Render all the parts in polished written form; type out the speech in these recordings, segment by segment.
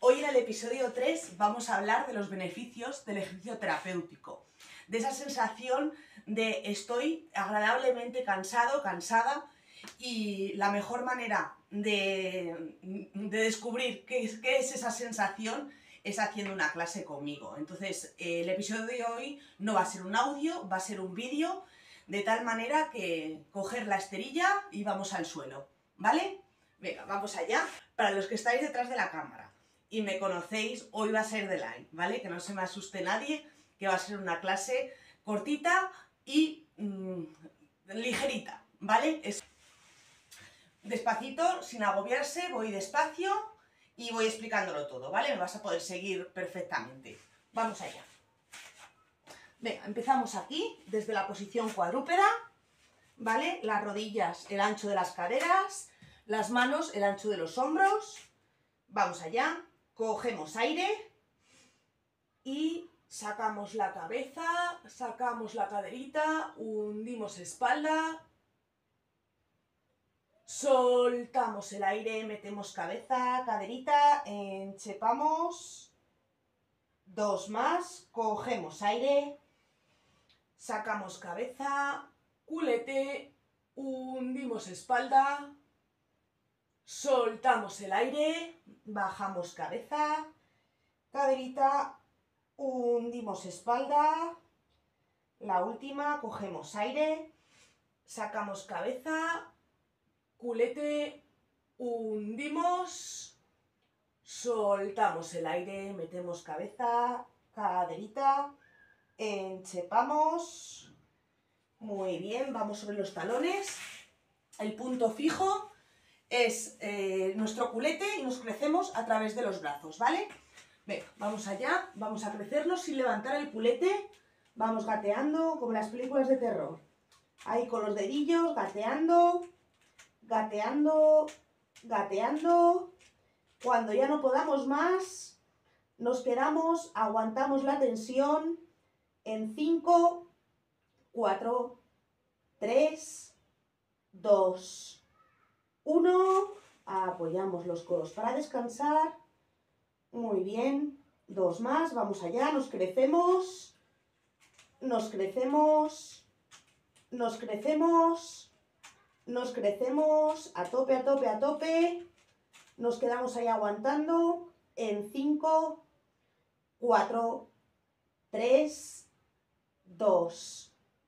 Hoy en el episodio 3 vamos a hablar de los beneficios del ejercicio terapéutico, de esa sensación de estoy agradablemente cansado, cansada, y la mejor manera de descubrir qué es esa sensación es haciendo una clase conmigo. Entonces, el episodio de hoy no va a ser un audio, va a ser un vídeo, de tal manera que coger la esterilla y vamos al suelo, ¿vale? Venga, vamos allá. Para los que estáis detrás de la cámara y me conocéis, hoy va a ser de live, ¿vale? Que no se me asuste nadie, que va a ser una clase cortita y ligerita, ¿vale? Despacito, sin agobiarse, voy despacio y voy explicándolo todo, ¿vale? Me vas a poder seguir perfectamente. Vamos allá. Venga, empezamos aquí, desde la posición cuadrúpeda, ¿vale? Las rodillas, el ancho de las caderas, las manos, el ancho de los hombros. Vamos allá. Cogemos aire y sacamos la cabeza, sacamos la caderita, hundimos espalda, soltamos el aire, metemos cabeza, caderita, enchepamos, 2 más, cogemos aire, sacamos cabeza, culete, hundimos espalda, soltamos el aire, bajamos cabeza, caderita, hundimos espalda, la última, cogemos aire, sacamos cabeza, culete, hundimos, soltamos el aire, metemos cabeza, caderita, enchepamos, muy bien, vamos sobre los talones, el punto fijo es nuestro culete y nos crecemos a través de los brazos, ¿vale? Venga, vamos allá, vamos a crecernos sin levantar el culete, vamos gateando como las películas de terror. Ahí con los dedillos, gateando, gateando, gateando. Cuando ya no podamos más, nos quedamos, aguantamos la tensión en 5, 4, 3, 2, 1, apoyamos los codos para descansar, muy bien, 2 más, vamos allá, nos crecemos, nos crecemos, nos crecemos, nos crecemos, a tope, a tope, a tope, nos quedamos ahí aguantando, en 5, 4, 3, 2,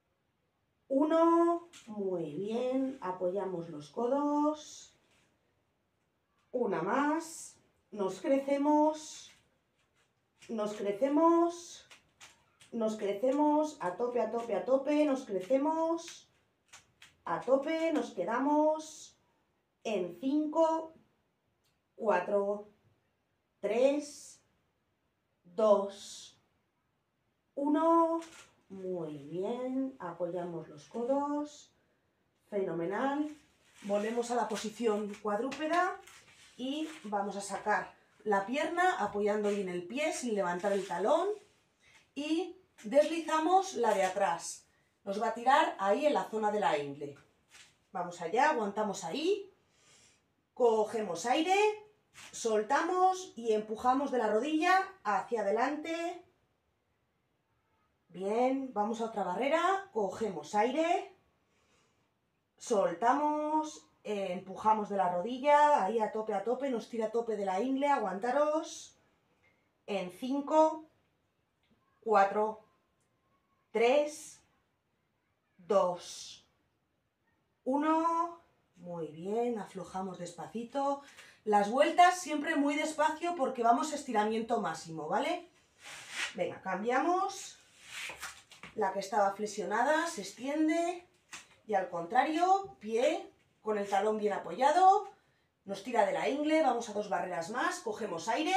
1, muy bien, apoyamos los codos, una más, nos crecemos, nos crecemos, nos crecemos, a tope, a tope, a tope, nos crecemos, a tope, nos quedamos, en 5, 4, 3, 2, 1, muy bien, apoyamos los codos, fenomenal, volvemos a la posición cuadrúpeda y vamos a sacar la pierna apoyando bien el pie sin levantar el talón y deslizamos la de atrás, nos va a tirar ahí en la zona de la ingle, vamos allá, aguantamos ahí, cogemos aire, soltamos y empujamos de la rodilla hacia adelante. Bien, vamos a otra barrera, cogemos aire, soltamos, empujamos de la rodilla, ahí a tope, nos tira a tope de la ingle, aguantaros, en 5, 4, 3, 2, 1, muy bien, aflojamos despacito, las vueltas siempre muy despacio porque vamos a estiramiento máximo, ¿vale? Venga, cambiamos. La que estaba flexionada se extiende y al contrario, pie con el talón bien apoyado, nos tira de la ingle, vamos a 2 barreras más, cogemos aire,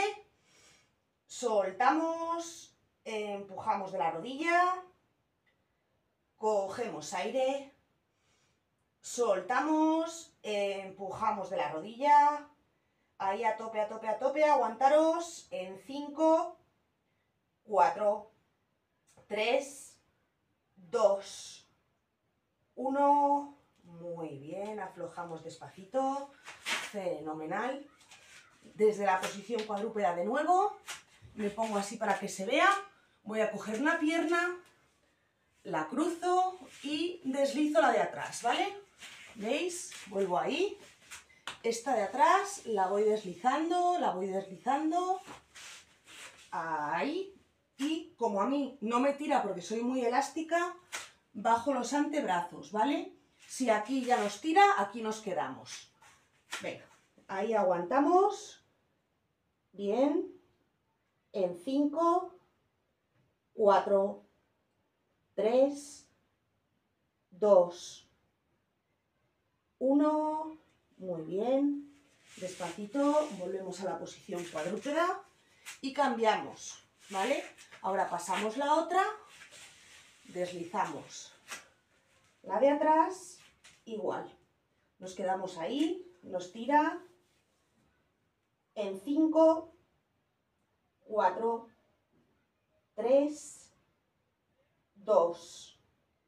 soltamos, empujamos de la rodilla, cogemos aire, soltamos, empujamos de la rodilla, ahí a tope, a tope, a tope, aguantaros en 5, 4, 3, 2, 1, muy bien, aflojamos despacito, fenomenal. desde la posición cuadrúpeda de nuevo, me pongo así para que se vea, voy a coger una pierna, la cruzo y deslizo la de atrás, ¿vale? ¿Veis? Vuelvo ahí, esta de atrás la voy deslizando, ahí, y como a mí no me tira porque soy muy elástica, bajo los antebrazos, ¿vale? Si aquí ya nos tira, aquí nos quedamos. Venga, ahí aguantamos, bien, en 5, 4, 3, 2, 1, muy bien, despacito, volvemos a la posición cuadrúpeda y cambiamos, ¿vale? Ahora pasamos la otra, deslizamos la de atrás, igual, nos quedamos ahí, nos tira, en 5, 4, 3, 2,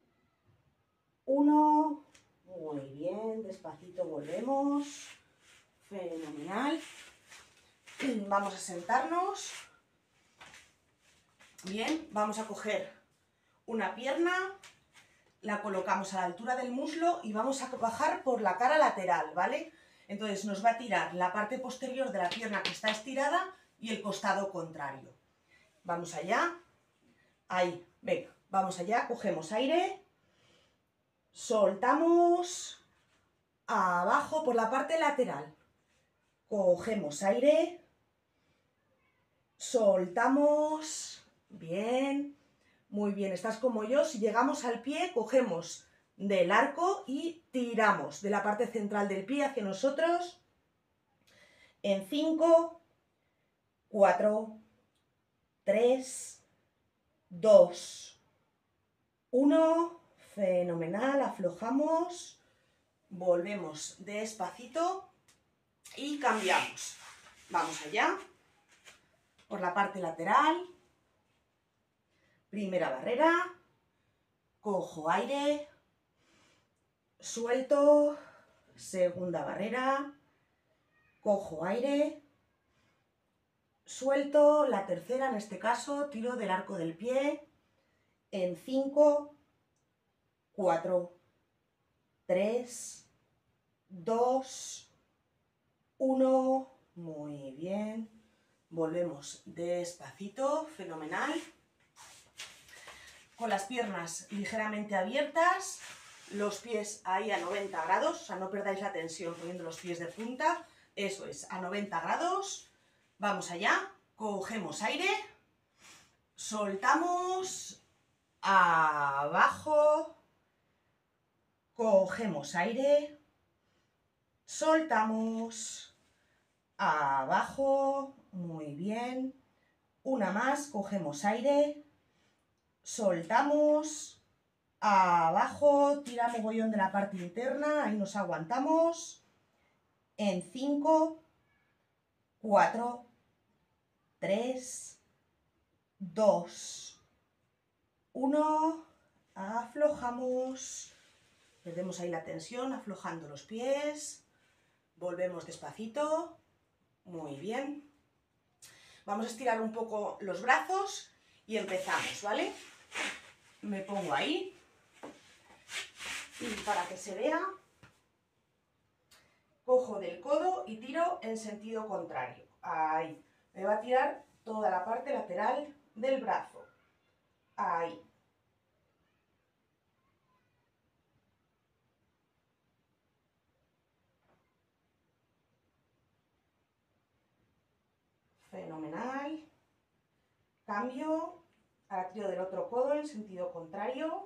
1, muy bien, despacito volvemos, fenomenal. Vamos a sentarnos, bien, vamos a coger una pierna, la colocamos a la altura del muslo y vamos a bajar por la cara lateral, ¿vale? Entonces nos va a tirar la parte posterior de la pierna que está estirada y el costado contrario. Vamos allá, ahí, venga, vamos allá, cogemos aire, soltamos, abajo por la parte lateral, cogemos aire, soltamos, bien, muy bien, estás como yo, si llegamos al pie, cogemos del arco y tiramos de la parte central del pie hacia nosotros, en 5, 4, 3, 2, 1, fenomenal, aflojamos, volvemos despacito y cambiamos. Vamos allá, por la parte lateral, primera barrera, cojo aire, suelto, segunda barrera, cojo aire, suelto, la tercera en este caso, tiro del arco del pie, en 5, 4, 3, 2, 1, muy bien, volvemos despacito, fenomenal, con las piernas ligeramente abiertas, los pies ahí a 90 grados, o sea, no perdáis la tensión poniendo los pies de punta, eso es, a 90 grados, vamos allá, cogemos aire, soltamos, abajo, cogemos aire, soltamos, abajo, muy bien, una más, cogemos aire, soltamos, abajo, tira mogollón de la parte interna, ahí nos aguantamos, en 5, 4, 3, 2, 1, aflojamos, perdemos ahí la tensión, aflojando los pies, volvemos despacito, muy bien, vamos a estirar un poco los brazos y empezamos, ¿vale? Me pongo ahí, y para que se vea, cojo del codo y tiro en sentido contrario. Ahí. Me va a tirar toda la parte lateral del brazo. Ahí. Fenomenal. Cambio. Ahora tiro del otro codo en sentido contrario.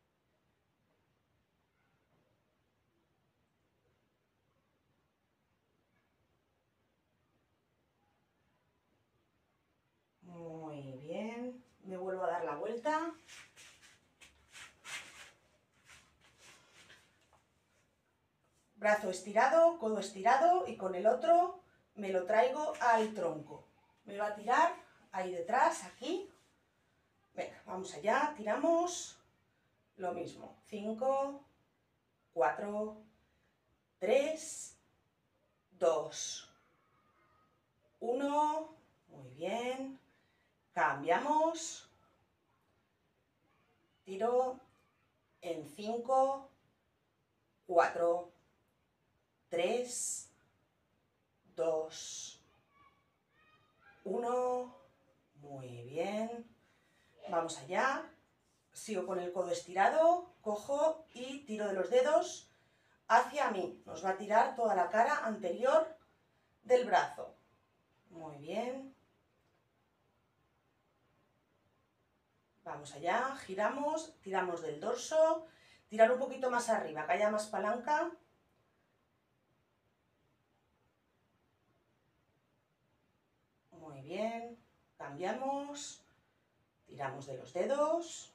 Muy bien. Me vuelvo a dar la vuelta. Brazo estirado, codo estirado y con el otro me lo traigo al tronco. Me va a tirar ahí detrás, aquí. Venga, vamos allá, tiramos. Lo mismo. 5, 4, 3, 2, 1, muy bien, cambiamos, tiro en 5, 4, 3, 2, 1, muy bien, vamos allá, sigo con el codo estirado, cojo y tiro de los dedos hacia mí, nos va a tirar toda la cara anterior del brazo, muy bien, vamos allá, giramos, tiramos del dorso, tirar un poquito más arriba, que haya más palanca, muy bien, cambiamos, tiramos de los dedos,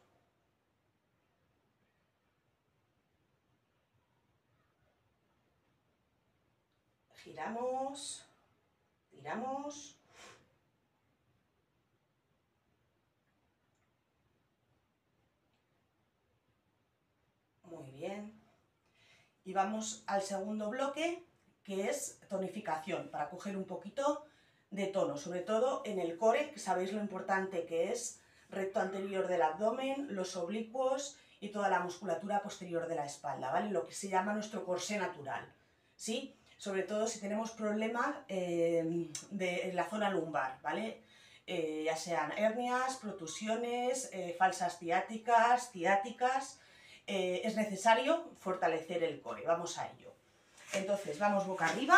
giramos, tiramos, muy bien, y vamos al segundo bloque, que es tonificación, para coger un poquito de tono, sobre todo en el core, que sabéis lo importante que es, recto anterior del abdomen, los oblicuos y toda la musculatura posterior de la espalda, ¿vale? Lo que se llama nuestro corsé natural, ¿sí? Sobre todo si tenemos problemas en la zona lumbar, ¿vale? Ya sean hernias, protusiones, falsas ciáticas, es necesario fortalecer el core, vamos a ello. Entonces, vamos boca arriba.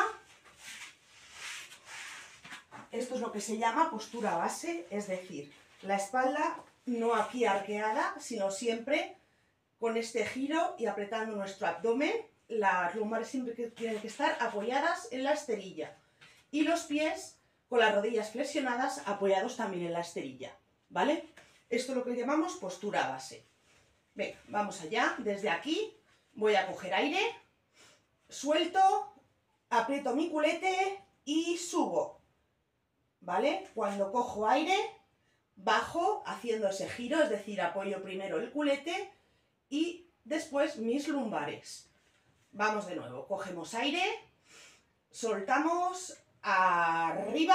Esto es lo que se llama postura base, es decir, la espalda no aquí arqueada, sino siempre con este giro y apretando nuestro abdomen. Las lumbares siempre tienen que estar apoyadas en la esterilla y los pies con las rodillas flexionadas apoyados también en la esterilla, ¿vale? Esto es lo que llamamos postura base. Venga, vamos allá. Desde aquí voy a coger aire, suelto, aprieto mi culete y subo, ¿vale? Cuando cojo aire, bajo haciendo ese giro, es decir, apoyo primero el culete y después mis lumbares. Vamos de nuevo, cogemos aire, soltamos, arriba,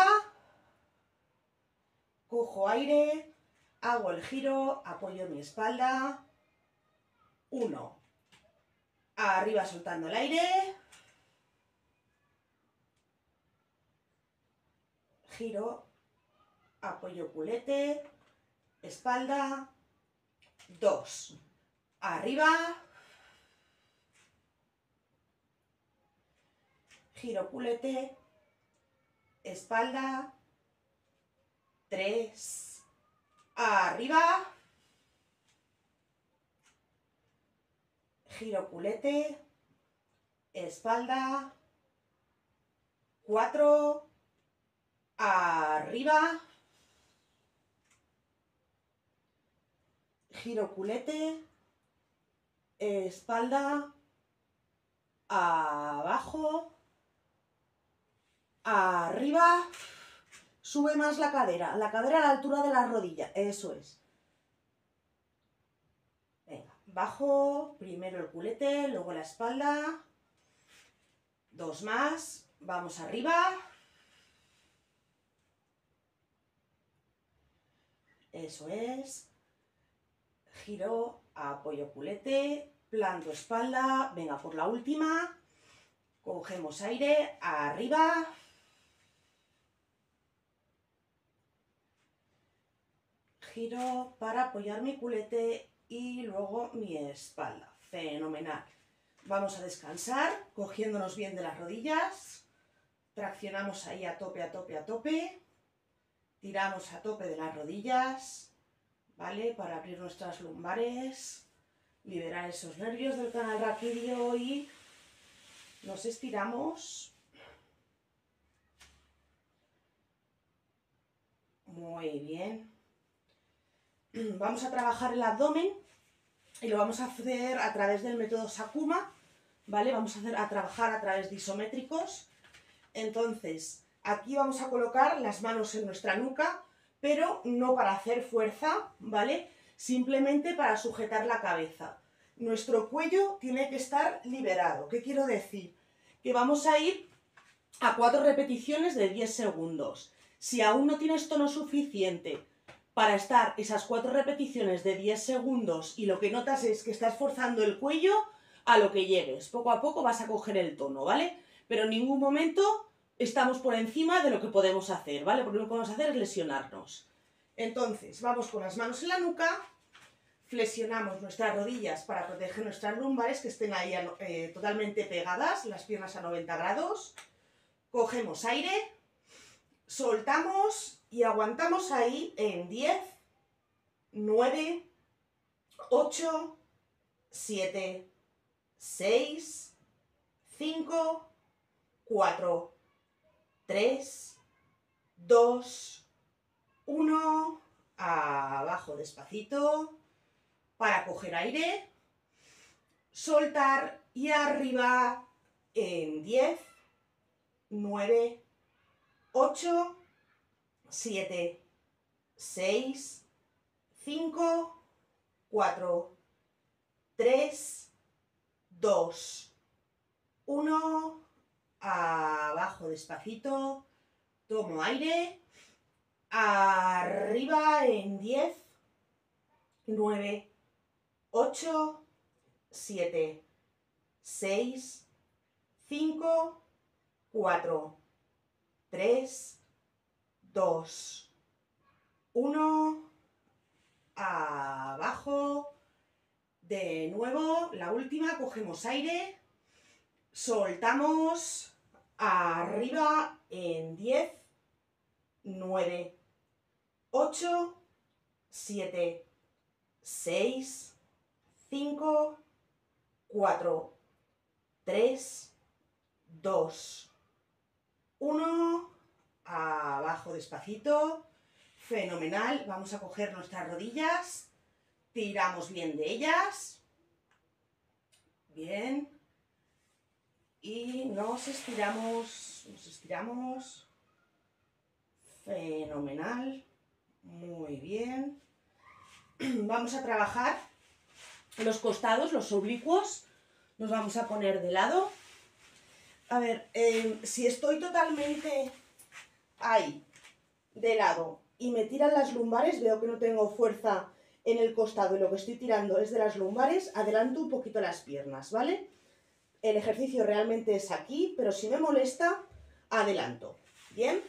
cojo aire, hago el giro, apoyo mi espalda, 1, arriba soltando el aire, giro, apoyo culete, espalda, 2, arriba, giro culete, espalda, 3, arriba, giro culete, espalda, 4, arriba, giro culete, espalda, abajo, arriba, sube más la cadera a la altura de la rodilla, eso es. Venga, bajo, primero el culete, luego la espalda, 2 más, vamos arriba, eso es, giro, apoyo culete, planto espalda, venga por la última, cogemos aire, arriba, giro para apoyar mi culete y luego mi espalda, fenomenal. Vamos a descansar, cogiéndonos bien de las rodillas, traccionamos ahí a tope, a tope, a tope, tiramos a tope de las rodillas, ¿vale? Para abrir nuestras lumbares, liberar esos nervios del canal raquídeo y nos estiramos. Muy bien. Vamos a trabajar el abdomen y lo vamos a hacer a través del método Sakuma, ¿vale? Vamos a trabajar a través de isométricos. Entonces, aquí vamos a colocar las manos en nuestra nuca, pero no para hacer fuerza, ¿vale? Simplemente para sujetar la cabeza. Nuestro cuello tiene que estar liberado. ¿Qué quiero decir? Que vamos a ir a 4 repeticiones de 10 segundos. Si aún no tienes tono suficiente para estar esas 4 repeticiones de 10 segundos y lo que notas es que estás forzando el cuello, a lo que llegues. Poco a poco vas a coger el tono, ¿vale? Pero en ningún momento estamos por encima de lo que podemos hacer, ¿vale? Porque lo que podemos hacer es lesionarnos. Entonces, vamos con las manos en la nuca, flexionamos nuestras rodillas para proteger nuestras lumbares, que estén ahí totalmente pegadas, las piernas a 90 grados. Cogemos aire, soltamos y aguantamos ahí en 10, 9, 8, 7, 6, 5, 4, 3, 2, 1, abajo despacito, para coger aire, soltar y arriba en 10, 9, 8, 7, 6, 5, 4, 3, 2, 1, abajo despacito, tomo aire, arriba en 10, 9, 8, 7, 6, 5, 4, 3, 2, 1, abajo. De nuevo, la última, cogemos aire, soltamos, arriba en 10, 9, 8, 7, 6, 5, 4, 3, 2, 1, abajo despacito, fenomenal. Vamos a coger nuestras rodillas, tiramos bien de ellas, bien, y nos estiramos, fenomenal, muy bien. Vamos a trabajar los costados, los oblicuos, nos vamos a poner de lado. A ver, si estoy totalmente ahí, de lado, y me tiran las lumbares, veo que no tengo fuerza en el costado y lo que estoy tirando es de las lumbares, adelanto un poquito las piernas, ¿vale? El ejercicio realmente es aquí, pero si me molesta, adelanto, ¿bien?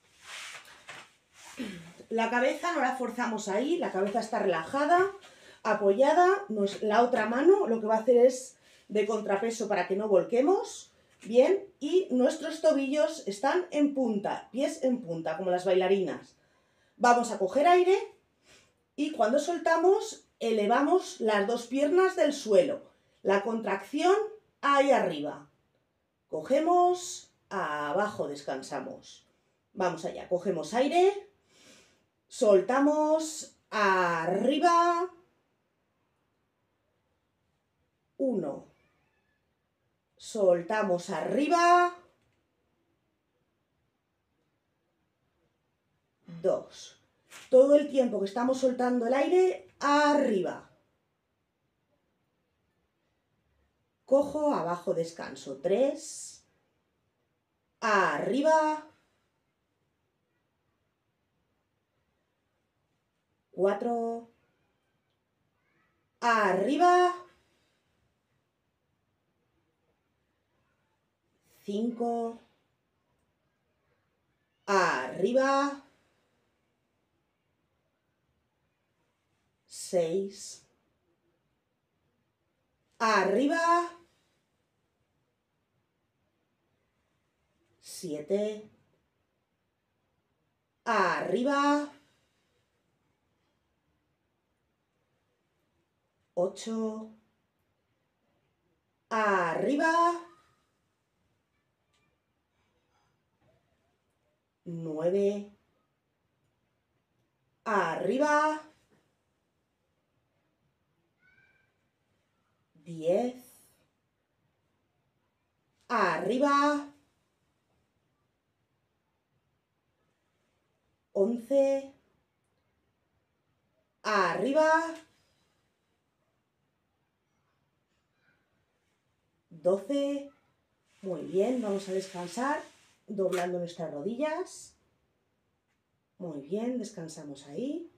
La cabeza no la forzamos ahí, la cabeza está relajada, apoyada, la otra mano lo que va a hacer es de contrapeso para que no volquemos, bien, y nuestros tobillos están en punta, pies en punta, como las bailarinas. Vamos a coger aire y cuando soltamos, elevamos las dos piernas del suelo. La contracción ahí arriba. Cogemos, abajo descansamos. Vamos allá, cogemos aire, soltamos, arriba. 1. Soltamos arriba. 2. Todo el tiempo que estamos soltando el aire, arriba. Cojo, abajo descanso. 3. Arriba. 4. Arriba. 5. Arriba. 6. Arriba. 7. Arriba. 8. Arriba. 9. Arriba. 10. Arriba. 11. Arriba. 12. Muy bien, vamos a descansar. doblando nuestras rodillas. Muy bien, descansamos ahí.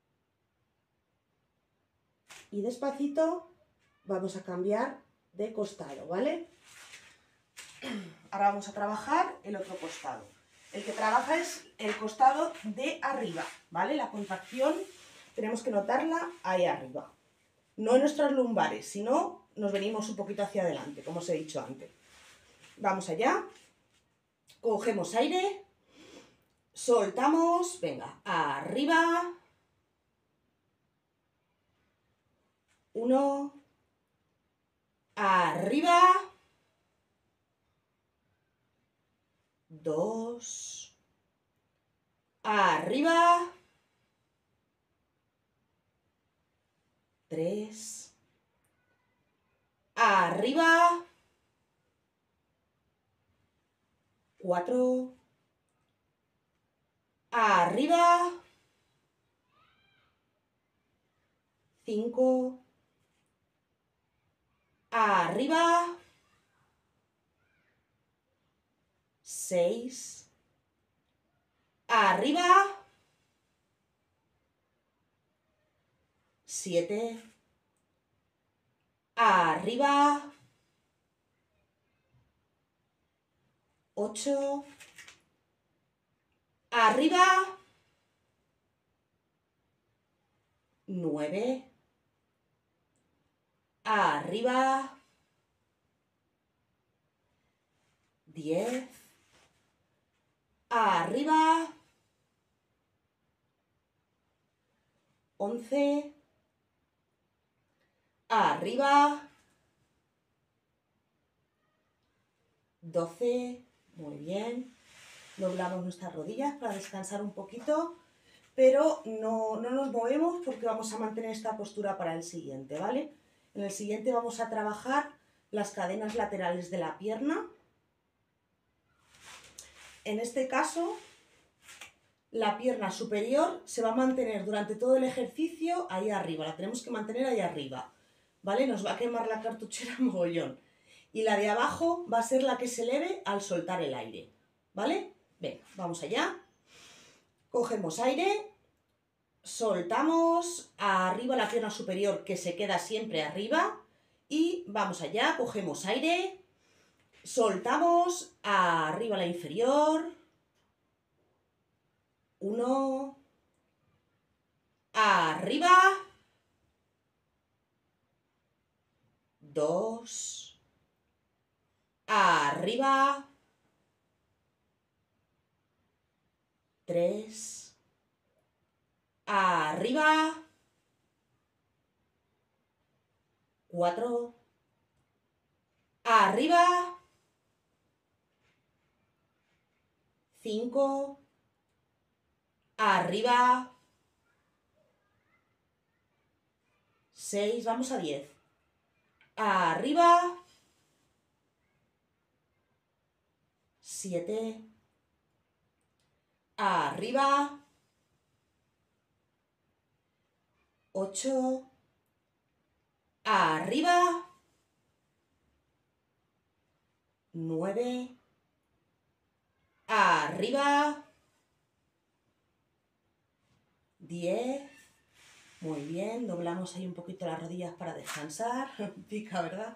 Y despacito vamos a cambiar de costado, ¿vale? Ahora vamos a trabajar el otro costado. El que trabaja es el costado de arriba, ¿vale? La contracción tenemos que notarla ahí arriba. No en nuestras lumbares, sino nos venimos un poquito hacia adelante, como os he dicho antes. Vamos allá. Cogemos aire. Soltamos. Venga, arriba. 1. Arriba. 2. Arriba. 3. Arriba. 4. Arriba. 5. Arriba. 6. Arriba. 7. Arriba. 8. Arriba. 9. Arriba. 10. Arriba. 11. Arriba. 12. Muy bien. Doblamos nuestras rodillas para descansar un poquito, pero no nos movemos porque vamos a mantener esta postura para el siguiente, ¿vale? En el siguiente vamos a trabajar las cadenas laterales de la pierna. En este caso, la pierna superior se va a mantener durante todo el ejercicio ahí arriba, la tenemos que mantener ahí arriba, ¿vale? Nos va a quemar la cartuchera mogollón. Y la de abajo va a ser la que se eleve al soltar el aire, ¿vale? Venga, vamos allá. Cogemos aire, soltamos arriba la pierna superior que se queda siempre arriba y vamos allá, cogemos aire, soltamos arriba la inferior. 1. Arriba. 2. Arriba. 3. Arriba. 4. Arriba. 5. Arriba. 6. Vamos a 10. Arriba. 7. Arriba. 8. Arriba. 9. Arriba. 10. Muy bien, doblamos ahí un poquito las rodillas para descansar. Pica, ¿verdad?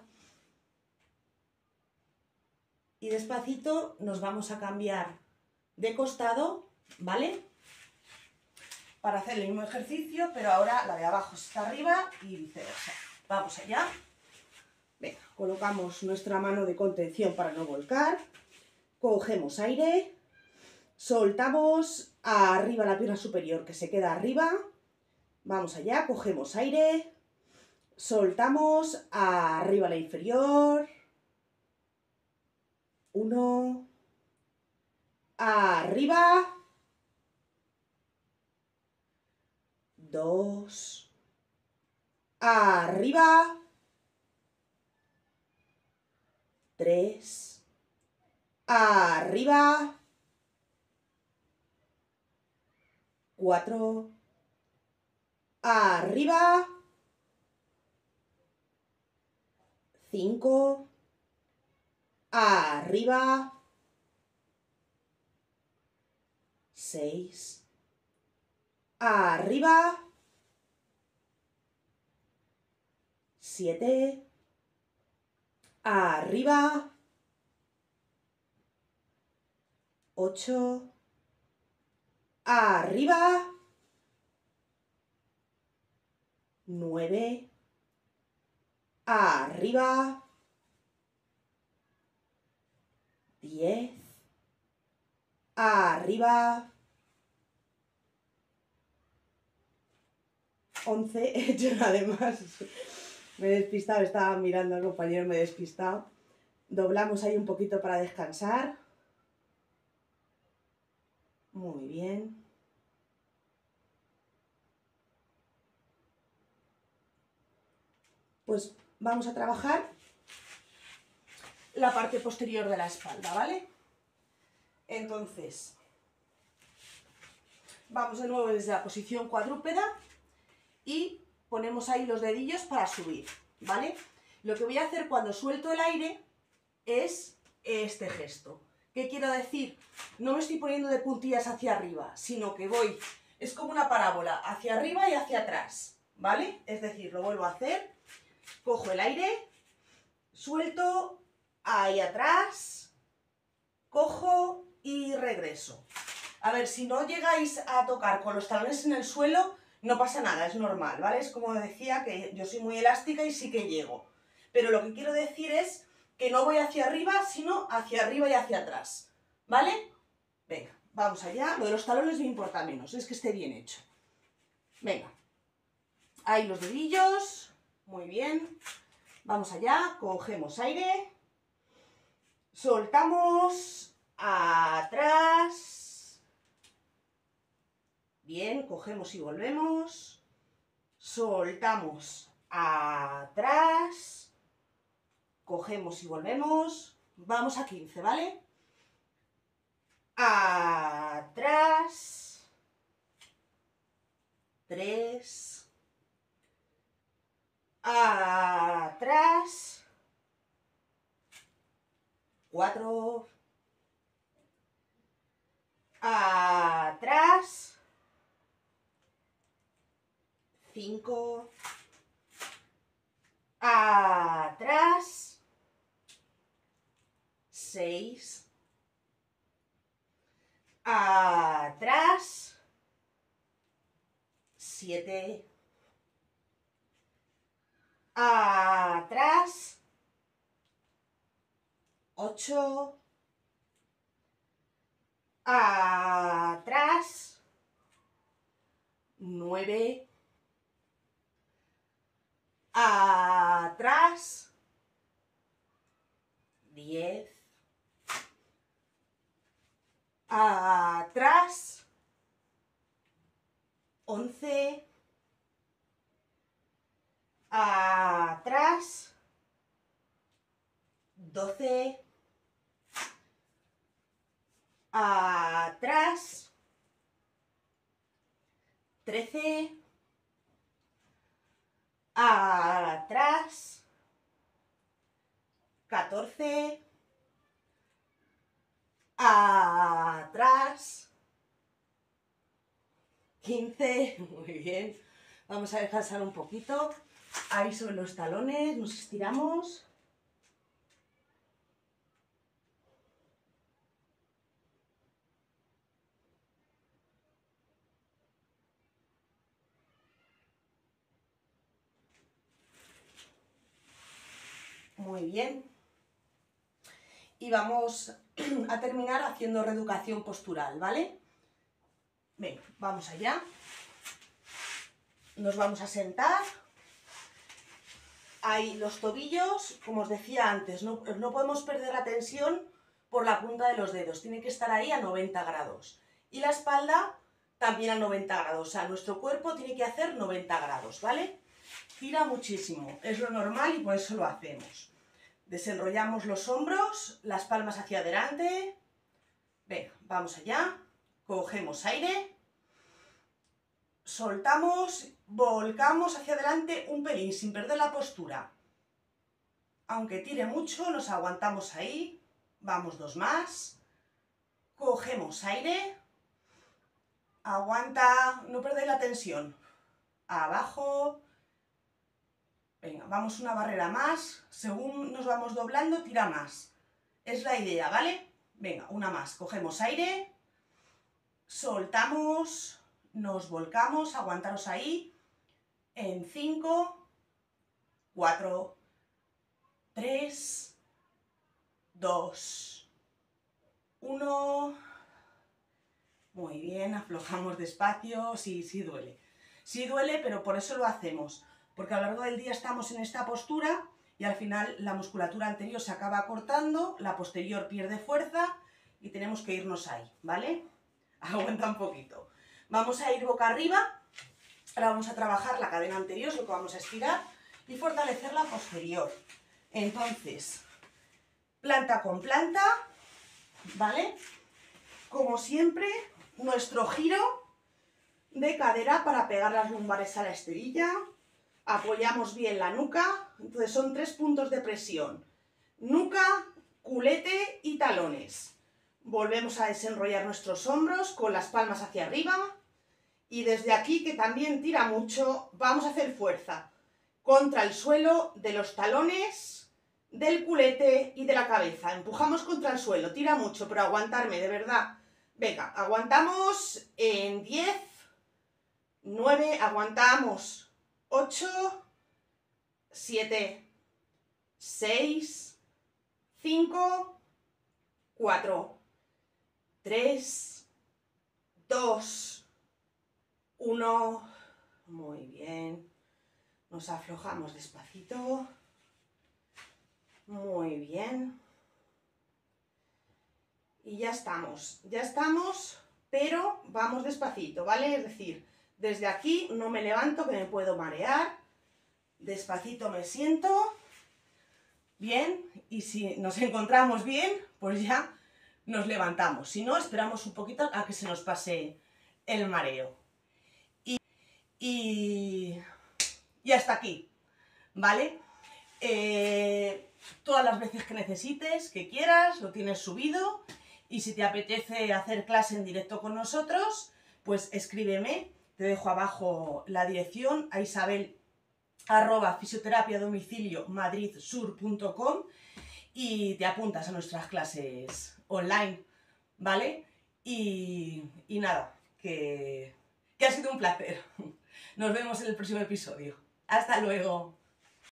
Y despacito nos vamos a cambiar de costado, ¿vale? Para hacer el mismo ejercicio, pero ahora la de abajo está arriba y viceversa. Vamos allá. Venga, colocamos nuestra mano de contención para no volcar. Cogemos aire. Soltamos arriba la pierna superior que se queda arriba. Vamos allá, cogemos aire. Soltamos arriba la inferior. 1. Arriba. 2. Arriba. 3. Arriba. 4. Arriba. 5. Arriba. 6, arriba, 7, arriba, 8, arriba, 9, arriba, 10, arriba, 11, he hecho además, me he despistado, estaba mirando al compañero, me he despistado. Doblamos ahí un poquito para descansar. Muy bien. Pues vamos a trabajar la parte posterior de la espalda, ¿vale? Entonces, vamos de nuevo desde la posición cuadrúpeda y ponemos ahí los dedillos para subir, ¿vale? Lo que voy a hacer cuando suelto el aire es este gesto. ¿Qué quiero decir? No me estoy poniendo de puntillas hacia arriba, sino que voy, es como una parábola, hacia arriba y hacia atrás, ¿vale? Es decir, lo vuelvo a hacer, cojo el aire, suelto, ahí atrás, cojo y regreso. A ver, si no llegáis a tocar con los talones en el suelo, no pasa nada, es normal, ¿vale? Es como decía, que yo soy muy elástica y sí que llego. Pero lo que quiero decir es que no voy hacia arriba, sino hacia arriba y hacia atrás, ¿vale? Venga, vamos allá. Lo de los talones me importa menos, es que esté bien hecho. Venga, ahí los dedillos, muy bien. Vamos allá, cogemos aire, soltamos, atrás. Bien, cogemos y volvemos, soltamos, atrás. Cogemos y volvemos, vamos a 15, ¿vale? Atrás, 3, atrás, 4, atrás, 5, atrás, 6, atrás, 7, atrás, 8, atrás, 9, atrás, 10, atrás, 11, atrás, 12, atrás, 13, atrás, 14, atrás, 15, muy bien. Vamos a descansar un poquito. Ahí sobre los talones, nos estiramos. Muy bien. Y vamos a terminar haciendo reeducación postural, ¿vale? Venga, vamos allá. Nos vamos a sentar. Ahí los tobillos, como os decía antes, no podemos perder la tensión por la punta de los dedos. Tiene que estar ahí a 90 grados. Y la espalda también a 90 grados. O sea, nuestro cuerpo tiene que hacer 90 grados, ¿vale? Gira muchísimo. Es lo normal y por eso lo hacemos. Desenrollamos los hombros, las palmas hacia adelante. Venga, vamos allá. Cogemos aire. Soltamos, volcamos hacia adelante un pelín, sin perder la postura. Aunque tire mucho, nos aguantamos ahí. Vamos 2 más. Cogemos aire. Aguanta, no perdáis la tensión. Abajo. Venga, vamos una barrera más. Según nos vamos doblando, tira más. Es la idea, ¿vale? Venga, una más. Cogemos aire. Soltamos. Nos volcamos. Aguantaros ahí. En 5, 4, 3, 2, 1. Muy bien, aflojamos despacio. Sí duele. Sí duele, pero por eso lo hacemos. Porque a lo largo del día estamos en esta postura y al final la musculatura anterior se acaba cortando, la posterior pierde fuerza y tenemos que irnos ahí, ¿vale? Aguanta un poquito. Vamos a ir boca arriba. Ahora vamos a trabajar la cadena anterior, es lo que vamos a estirar, y fortalecer la posterior. Entonces, planta con planta, ¿vale? Como siempre, nuestro giro de cadera para pegar las lumbares a la esterilla. Apoyamos bien la nuca, entonces son 3 puntos de presión. Nuca, culete y talones. Volvemos a desenrollar nuestros hombros con las palmas hacia arriba. Y desde aquí, que también tira mucho, vamos a hacer fuerza contra el suelo de los talones, del culete y de la cabeza. Empujamos contra el suelo, tira mucho, pero aguantarme, de verdad. Venga, aguantamos en 10, 9, aguantamos 8, 7, 6, 5, 4, 3, 2, 1, muy bien, nos aflojamos despacito, muy bien, y ya estamos, pero vamos despacito, ¿vale? Es decir, desde aquí no me levanto, que me puedo marear, despacito me siento, bien, y si nos encontramos bien, pues ya nos levantamos, si no, esperamos un poquito a que se nos pase el mareo. Y hasta aquí, ¿vale? Todas las veces que necesites, que quieras, lo tienes subido. Y si te apetece hacer clase en directo con nosotros, pues escríbeme. Te dejo abajo la dirección a isabel@fisioterapiadomicilio-madridsur.com y te apuntas a nuestras clases online, ¿vale? Y nada, que ha sido un placer. Nos vemos en el próximo episodio. ¡Hasta luego!